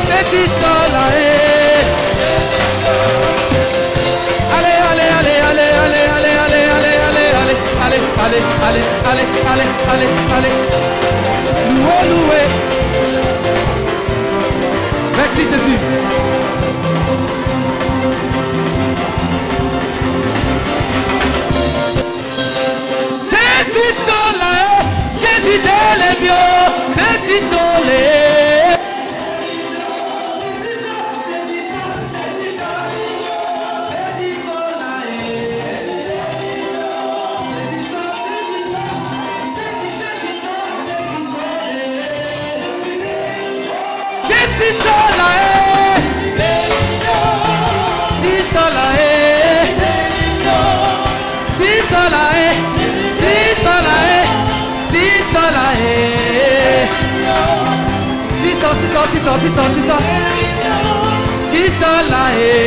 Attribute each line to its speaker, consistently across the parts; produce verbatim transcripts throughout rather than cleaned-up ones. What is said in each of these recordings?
Speaker 1: c'est si sola, eh. Allez, allez, allez, allez, allez, allez, allez, allez, allez, allez, allez, allez, allez, allez, allez, allez, allez. Louez, louez. Merci Jésus. C'est si sola, Jésus de l'Ebio, c'est si solé. Si sola, si sola, si sola, si sola, si sola, si so, si so, si so, si so, si so, si sola,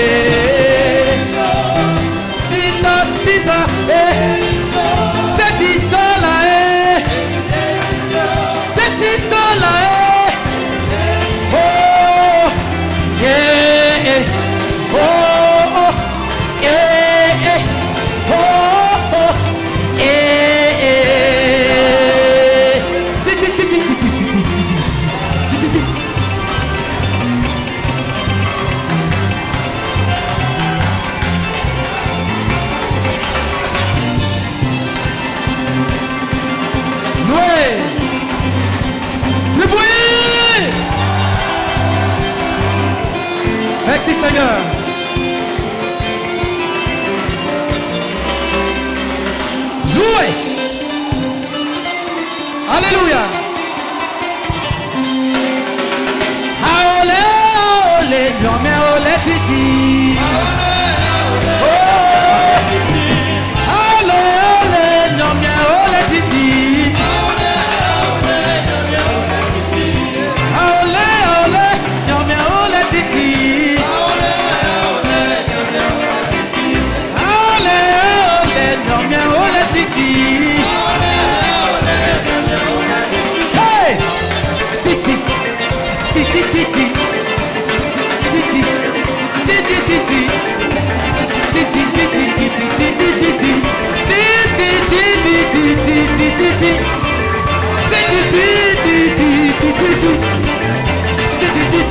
Speaker 1: si so, si so, c'est si sola, c'est si sola. Yeah, oh, oh, yeah, oh, oh, yeah. Loué, le bruit. Merci Seigneur. Loué. Alléluia. Aolé, olé, non mais olé titi. Oh, titi. Olé, olé, non mais olé titi. Olé, olé, non mais olé titi. Hey! Titi, titi, titi, titi, titi, titi, titi,